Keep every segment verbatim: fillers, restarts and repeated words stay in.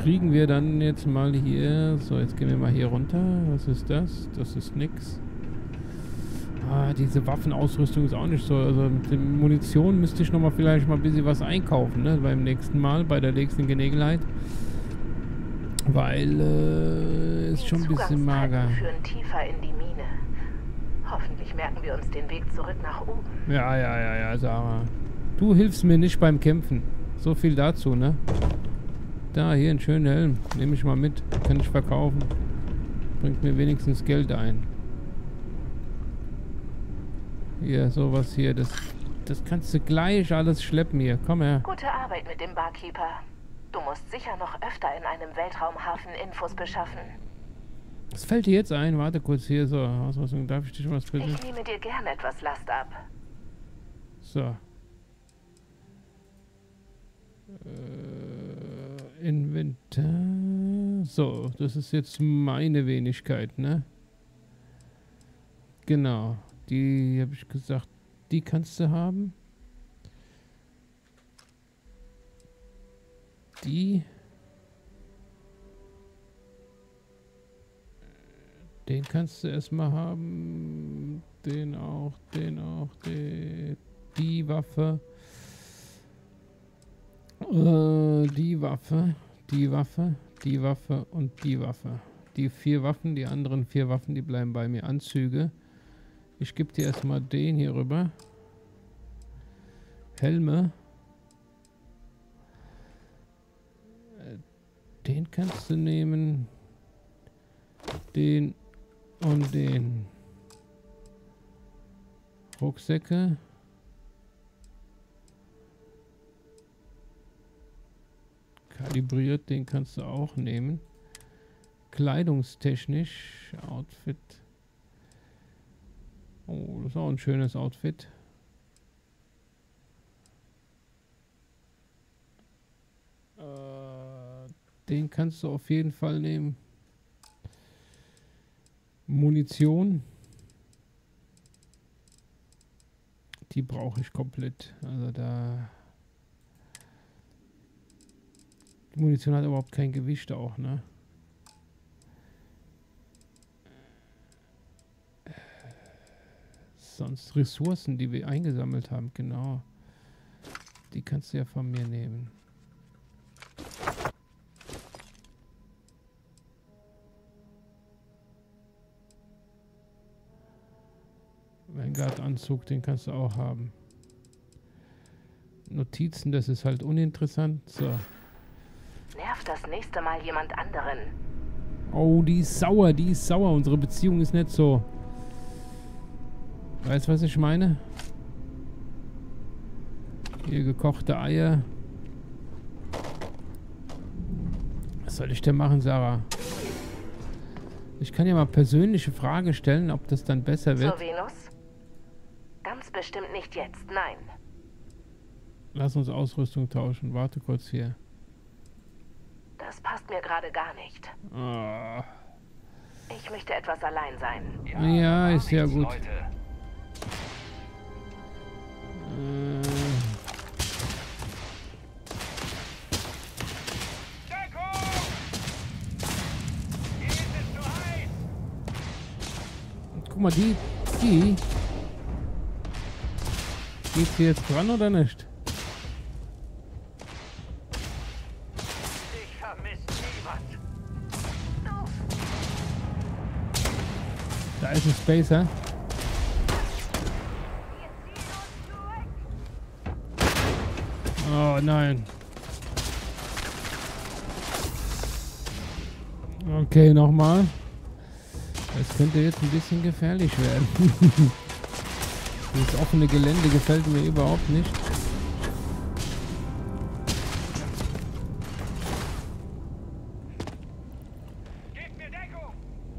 kriegen wir dann jetzt mal hier... So, jetzt gehen wir mal hier runter. Was ist das? Das ist nix. Ah, diese Waffenausrüstung ist auch nicht so. Also mit der Munition müsste ich nochmal vielleicht mal ein bisschen was einkaufen, ne? Beim nächsten Mal, bei der nächsten Gelegenheit. Weil, äh, ist schon ein bisschen mager. Die führen tiefer in die Mine. Hoffentlich merken wir uns den Weg zurück nach oben. Ja, ja, ja, ja, Sarah. Du hilfst mir nicht beim Kämpfen. So viel dazu, ne? Da, hier einen schönen Helm. Nehme ich mal mit. Kann ich verkaufen. Bringt mir wenigstens Geld ein. Hier, sowas hier. Das, das kannst du gleich alles schleppen hier. Komm her. Gute Arbeit mit dem Barkeeper. Du musst sicher noch öfter in einem Weltraumhafen Infos beschaffen. Was fällt dir jetzt ein? Warte kurz hier. So, Ausrüstung. Darf ich dich schon was bitten? Ich nehme dir gern etwas Last ab. So. Äh, Inventar. So, das ist jetzt meine Wenigkeit, ne? Genau. Die habe ich gesagt, die kannst du haben. Die. Den kannst du erstmal haben. Den auch, den auch, die, die Waffe. Äh, die Waffe, die Waffe, die Waffe und die Waffe. Die vier Waffen, die anderen vier Waffen, die bleiben bei mir. Anzüge. Ich gebe dir erstmal den hier rüber. Helme. Den kannst du nehmen. Den und den. Rucksäcke. Kalibriert, den kannst du auch nehmen. Kleidungstechnisch. Outfit. Oh, das ist auch ein schönes Outfit. Äh, den kannst du auf jeden Fall nehmen. Munition. Die brauche ich komplett. Also da... Die Munition hat überhaupt kein Gewicht auch, ne? Sonst Ressourcen, die wir eingesammelt haben, genau. Die kannst du ja von mir nehmen. Vanguard-Anzug, den kannst du auch haben. Notizen, das ist halt uninteressant. So. Nervt das nächste Mal jemand anderen. Oh, die ist sauer, die ist sauer. Unsere Beziehung ist nicht so... Weißt du, was ich meine? Hier gekochte Eier. Was soll ich denn machen, Sarah? Ich kann ja mal persönliche Fragen stellen, ob das dann besser wird. Zur Venus? Ganz bestimmt nicht jetzt, nein. Lass uns Ausrüstung tauschen. Warte kurz hier. Das passt mir gerade gar nicht. Oh. Ich möchte etwas allein sein. Ja, ja ist ja gut. Leute. Äh. Guck mal, die, die. Geht sie jetzt dran oder nicht? Ich vermisse niemand. Da ist ein Spacer. Oh nein. Okay, nochmal. Das könnte jetzt ein bisschen gefährlich werden. Das offene Gelände gefällt mir überhaupt nicht. Gebt mir Deckung!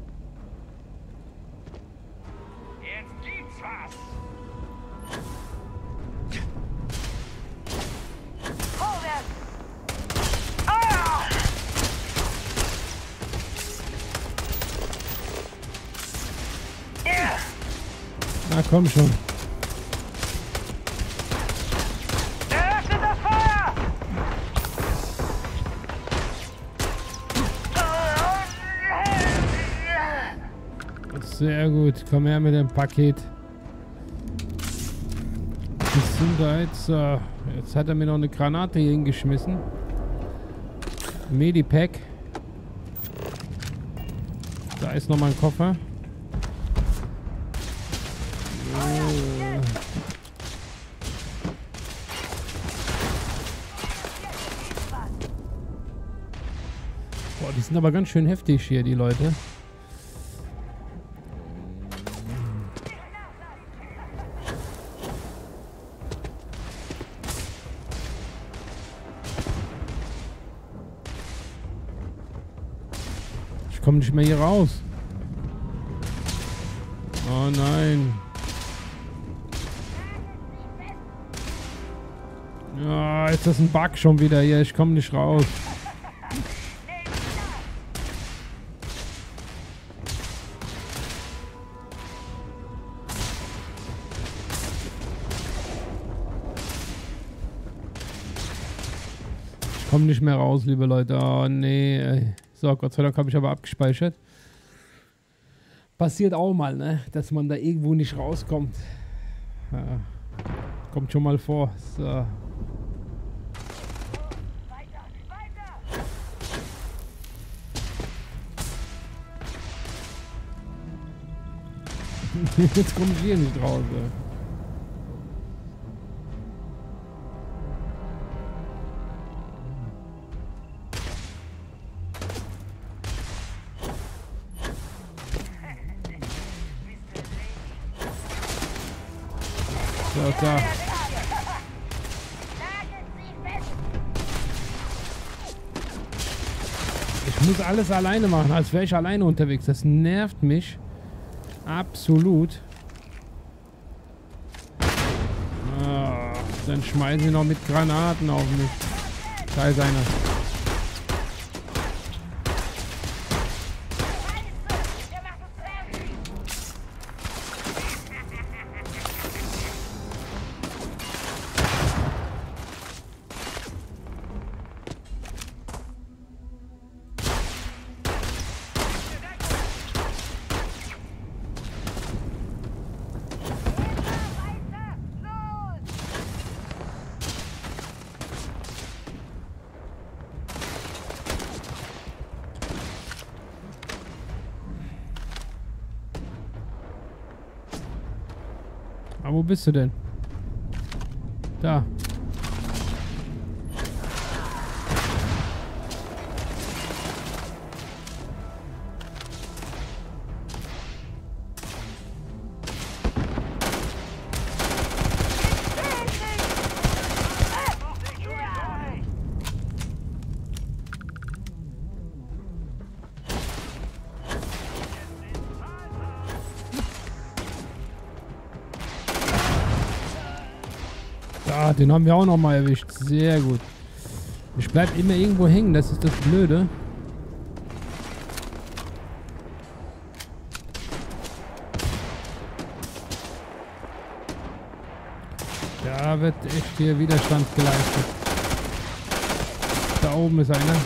Jetzt gibt's was! Vorwärts! Ah! Yeah. Na komm schon. Eröffnet das Feuer! Sehr gut. Komm her mit dem Paket. Gesundheit. So, jetzt hat er mir noch eine Granate hier hingeschmissen. Medipack. Da ist noch mal ein Koffer. Oh. Boah, die sind aber ganz schön heftig hier, die Leute. Ich komme nicht mehr hier raus. Oh nein. Ja, ist das ein Bug schon wieder hier. Ich komme nicht raus. Ich komme nicht mehr raus, liebe Leute. Oh nee. So, Gott sei Dank habe ich aber abgespeichert. Passiert auch mal, ne? Dass man da irgendwo nicht rauskommt. Ja, kommt schon mal vor. So. Jetzt komme ich hier nicht raus. Ja. So, da. Ich muss alles alleine machen, als wäre ich alleine unterwegs. Das nervt mich. Absolut. Ah, dann schmeißen sie noch mit Granaten auf mich. Da ist einer. Aber wo bist du denn? Da. Ah, den haben wir auch noch mal erwischt. Sehr gut. Ich bleib immer irgendwo hängen, das ist das Blöde. Da wird echt hier Widerstand geleistet. Da oben ist einer.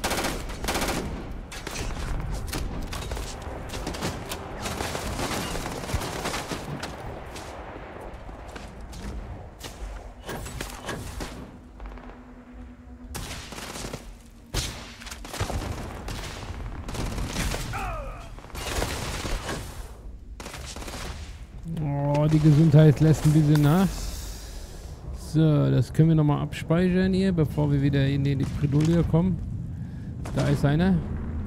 Oh, die Gesundheit lässt ein bisschen nach. So, das können wir nochmal abspeichern hier, bevor wir wieder in die Bredouille kommen. Da ist einer.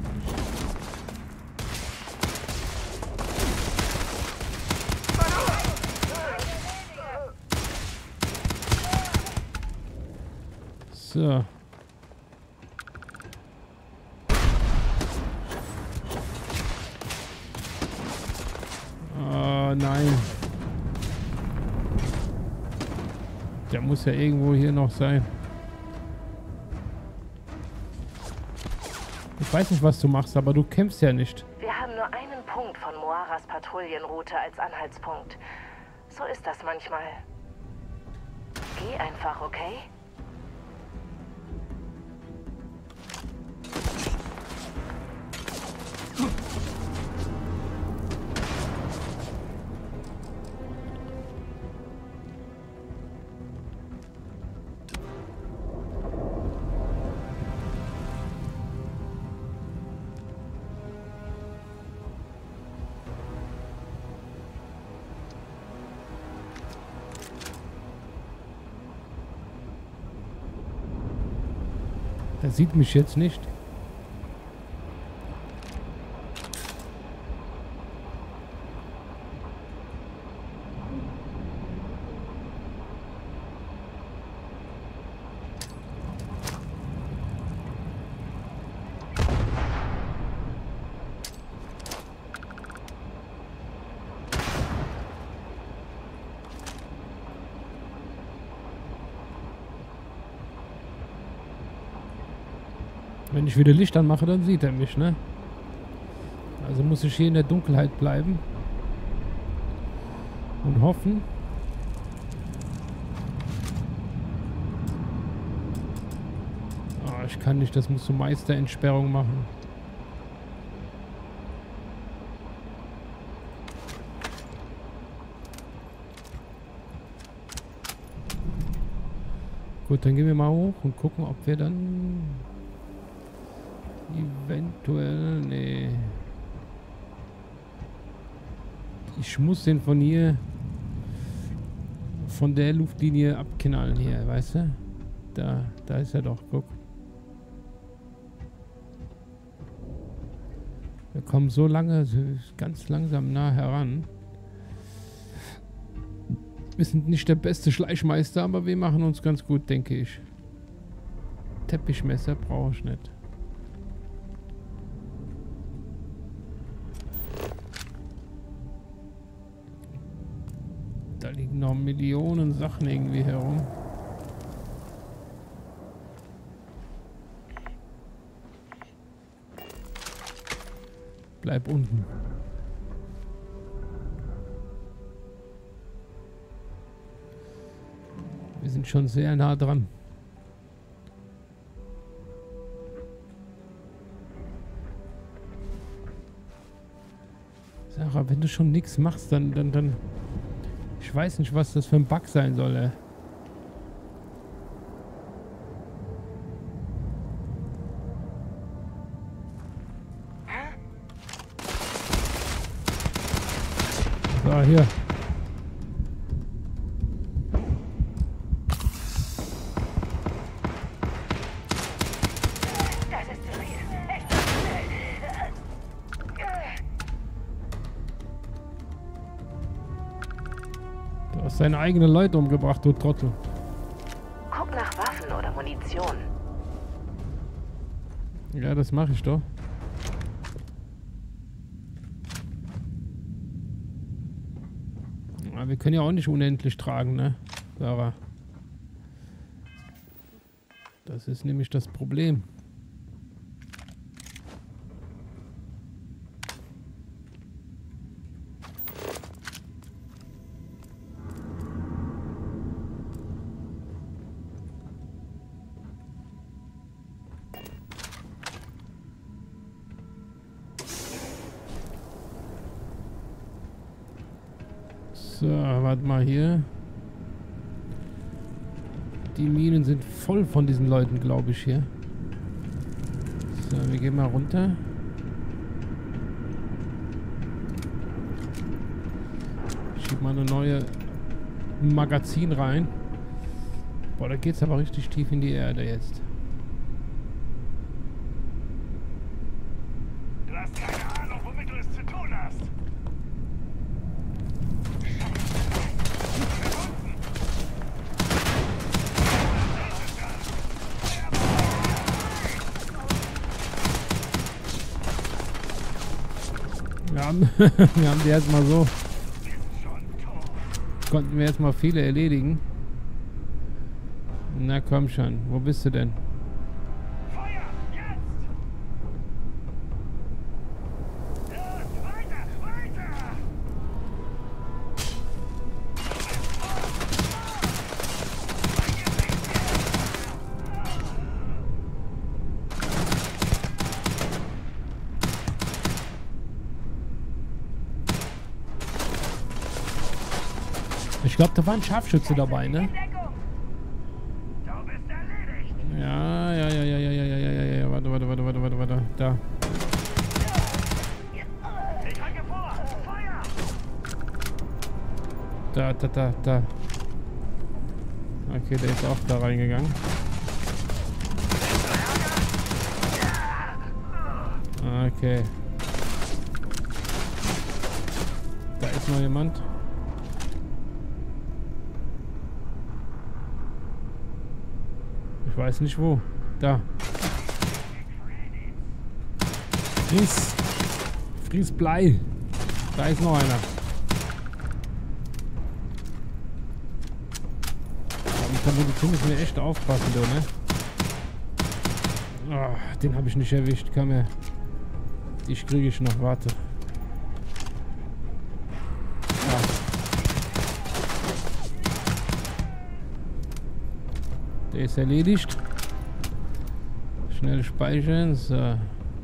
So. Oh nein. Der muss ja irgendwo hier noch sein. Ich weiß nicht, was du machst, aber du kämpfst ja nicht. Wir haben nur einen Punkt von Moaras Patrouillenroute als Anhaltspunkt. So ist das manchmal. Geh einfach, okay? Er sieht mich jetzt nicht. Wenn ich wieder Licht anmache, dann sieht er mich, ne? Also muss ich hier in der Dunkelheit bleiben. Und hoffen. Oh, ich kann nicht, das muss so Meisterentsperrung machen. Gut, dann gehen wir mal hoch und gucken, ob wir dann eventuell... Nee. Ich muss den von hier... von der Luftlinie abknallen hier, weißt du? Da, da ist er doch, guck. Wir kommen so lange, ganz langsam nah heran. Wir sind nicht der beste Schleichmeister, aber wir machen uns ganz gut, denke ich. Teppichmesser brauche ich nicht. Da liegen noch Millionen Sachen irgendwie herum. Bleib unten. Wir sind schon sehr nah dran. Sarah, wenn du schon nichts machst, dann, dann, dann... Ich weiß nicht, was das für ein Bug sein soll, ey. So, hier. Du hast deine eigenen Leute umgebracht, du Trottel. Guck nach Waffen oder Munition. Ja, das mache ich doch. Aber wir können ja auch nicht unendlich tragen, ne? Sarah. Das ist nämlich das Problem. So, warte mal hier. Die Minen sind voll von diesen Leuten, glaube ich, hier. So, wir gehen mal runter. Ich schieb mal eine neue Magazin rein. Boah, da geht's aber richtig tief in die Erde jetzt. Du hast keine Ahnung, womit du es zu tun hast. Wir haben, wir haben die erstmal so. Konnten wir jetzt mal viele erledigen. Na komm schon, wo bist du denn? Feuer! Jetzt! Los, weiter! Weiter! Ich glaube, da war ein Scharfschütze dabei, ne? Du bist erledigt! Ja, ja, ja, ja, ja, ja, ja, ja, ja, ja, warte, warte, warte, warte, warte, warte, da. Ich rücke vor! Feuer! Da, da, da, da. Okay, der ist auch da reingegangen. Okay. Da ist noch jemand. Ich weiß nicht wo. Da. Fries. Fries Blei. Da ist noch einer. Aber mit der Munition müssen wir echt aufpassen, du, ne? Oh, den habe ich nicht erwischt. Komm her. Ich kriege ich noch. Warte. Ja. Der ist erledigt. Schnell speichern. So.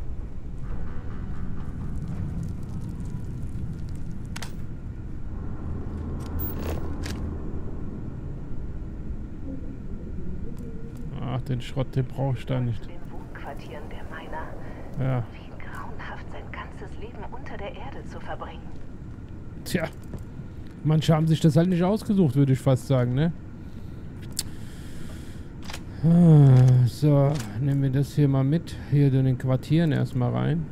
Ach, den Schrott, den brauche ich da nicht. Den Wohnquartieren der Miner. Ja. Wie grauenhaft, sein ganzes Leben unter der Erde zu verbringen. Tja. Manche haben sich das halt nicht ausgesucht, würde ich fast sagen, ne? Ah, so, nehmen wir das hier mal mit. Hier in den Quartieren erstmal rein.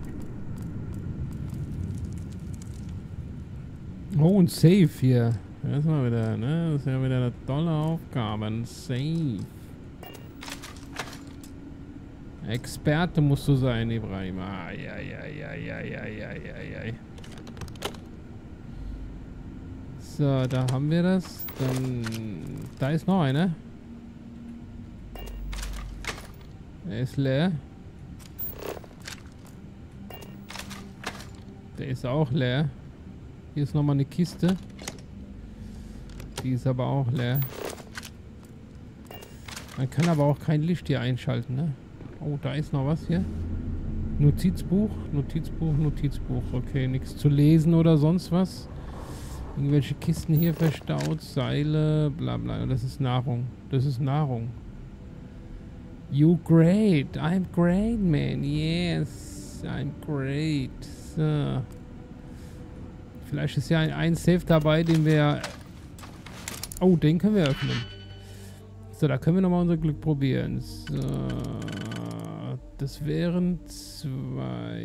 Oh, ein Safe hier. Erstmal wieder, ne? Das ist ja wieder eine tolle Aufgabe. Ein Safe. Experte musst du sein, Ibrahim. Ai, ai, ai, ai, ai, ai, ai, ai. So, da haben wir das. Dann, da ist noch einer. Der ist leer. Der ist auch leer. Hier ist nochmal eine Kiste. Die ist aber auch leer. Man kann aber auch kein Licht hier einschalten, ne? Oh, da ist noch was hier. Notizbuch, Notizbuch, Notizbuch. Okay, nichts zu lesen oder sonst was. Irgendwelche Kisten hier verstaut, Seile, bla bla. Das ist Nahrung. Das ist Nahrung. You great. I'm great, man. Yes, I'm great. So. Vielleicht ist ja ein, ein Safe dabei, den wir... Oh, den können wir öffnen. So, da können wir nochmal unser Glück probieren. So. Das wären zwei...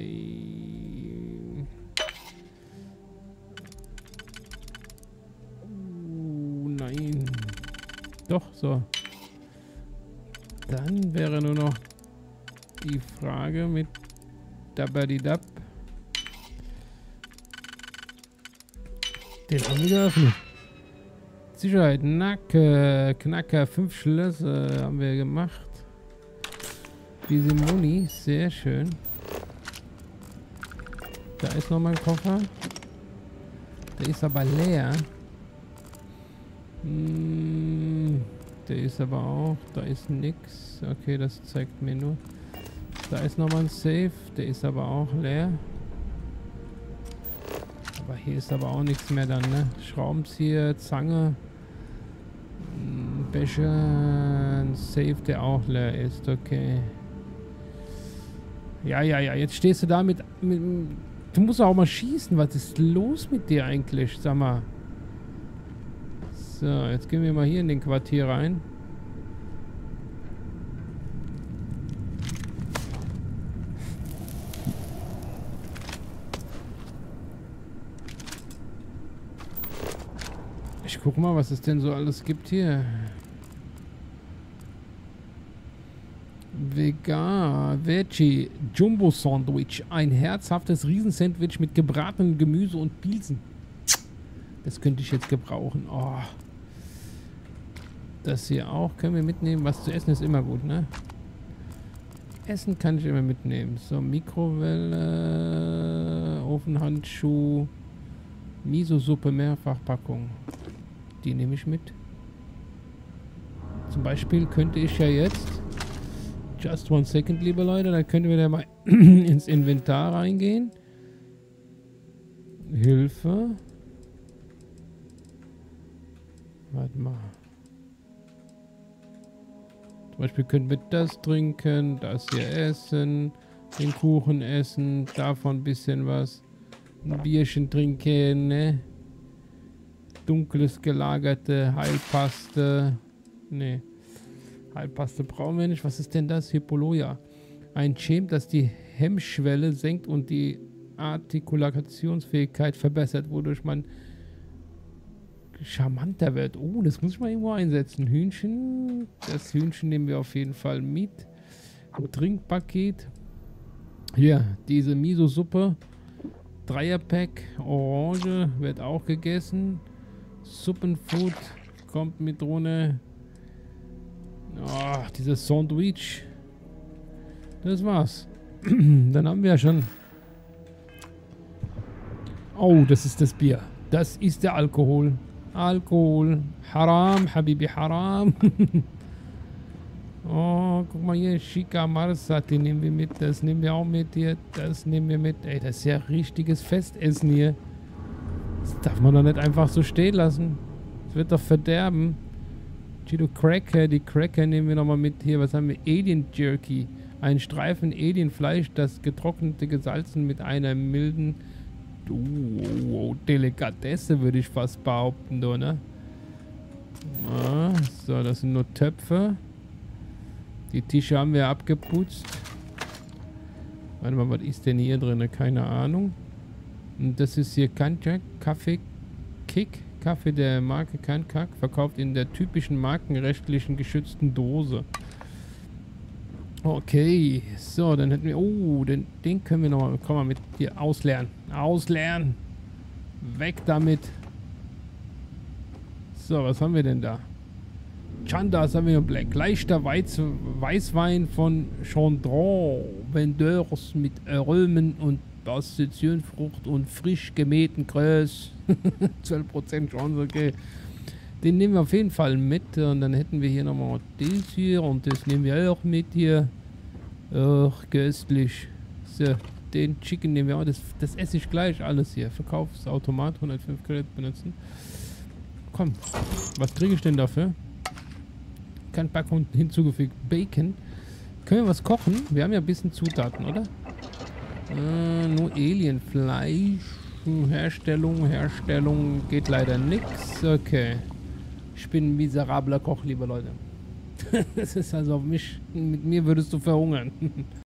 Uh, nein. Doch, so. Dann wäre nur noch die Frage mit Dabadidab. Den haben wir geöffnet. Sicherheit, Nacke, Knacker, fünf Schlösser haben wir gemacht. Diese Muni, sehr schön. Da ist noch mein Koffer. Der ist aber leer. Hm, der ist aber auch, da ist nix. Okay, das zeigt mir nur. Da ist nochmal ein Safe, der ist aber auch leer. Aber hier ist aber auch nichts mehr dann, ne? Schraubenzieher, Zange, Becher, ein Safe, der auch leer ist, okay. Ja, ja, ja, jetzt stehst du da mit, mit... Du musst auch mal schießen, was ist los mit dir eigentlich, sag mal. So, jetzt gehen wir mal hier in den Quartier rein. Ich guck mal, was es denn so alles gibt hier. Vegan, Veggie, Jumbo Sandwich. Ein herzhaftes Riesensandwich mit gebratenem Gemüse und Pilzen. Das könnte ich jetzt gebrauchen. Oh. Das hier auch können wir mitnehmen. Was zu essen ist immer gut, ne? Essen kann ich immer mitnehmen. So, Mikrowelle, Ofenhandschuh, Miso-Suppe, Mehrfachpackung. Die nehme ich mit. Zum Beispiel könnte ich ja jetzt... Just one second, liebe Leute. Da können wir da mal ins Inventar reingehen. Hilfe. Warte mal. Zum Beispiel können wir das trinken, das hier essen, den Kuchen essen, davon ein bisschen was. Ein Bierchen trinken, ne? Dunkles gelagerte Heilpaste. Ne. Heilpaste brauchen wir nicht. Was ist denn das? Hippoloja. Ein Chem, das die Hemmschwelle senkt und die Artikulationsfähigkeit verbessert, wodurch man charmanter wird. Oh, das muss ich mal irgendwo einsetzen. Hühnchen. Das Hühnchen nehmen wir auf jeden Fall mit. Ein Trinkpaket. Hier, diese Miso-Suppe. Dreierpack. Orange wird auch gegessen. Suppenfood kommt mit runter. Oh, dieses Sandwich. Das war's. Dann haben wir ja schon. Oh, das ist das Bier. Das ist der Alkohol. Alkohol. Haram, Habibi, Haram. Oh, guck mal hier. Chica Marsa, die nehmen wir mit. Das nehmen wir auch mit hier. Das nehmen wir mit. Ey, das ist ja richtiges Festessen hier. Das darf man doch nicht einfach so stehen lassen. Das wird doch verderben. Cheeto Cracker. Die Cracker nehmen wir nochmal mit hier. Was haben wir? Alien Jerky. Ein Streifen Alienfleisch, das getrocknete gesalzen mit einer milden oh, Delikatesse, würde ich fast behaupten, du, ne? Ah, so, das sind nur Töpfe. Die Tische haben wir abgeputzt. Warte mal, was ist denn hier drin? Keine Ahnung. Und das ist hier Kanchak, Kaffee Kick. Kaffee der Marke Kankak, verkauft in der typischen markenrechtlichen geschützten Dose. Okay, so, dann hätten wir... Oh, den, den können wir nochmal... Komm mal mit hier ausleeren. Ausleeren. Weg damit. So, was haben wir denn da? Chanda Sauvignon Black. Leichter Weiz, Weißwein von Chandron. Vendeurs mit Aromen und Basilikumfrucht und frisch gemähten Größ. zwölf Prozent Chance, okay. Den nehmen wir auf jeden Fall mit. Und dann hätten wir hier nochmal das hier. Und das nehmen wir auch mit hier. Ach, köstlich. So, den Chicken nehmen wir auch. Das, das esse ich gleich alles hier. Verkaufsautomat, hundertfünf Credit benutzen. Komm, was kriege ich denn dafür? Kein Packung hinzugefügt. Bacon. Können wir was kochen? Wir haben ja ein bisschen Zutaten, oder? Äh, nur Alienfleisch. Herstellung, Herstellung. Geht leider nichts. Okay. Ich bin ein miserabler Koch, liebe Leute. Das ist also auf mich. Mit mir würdest du verhungern.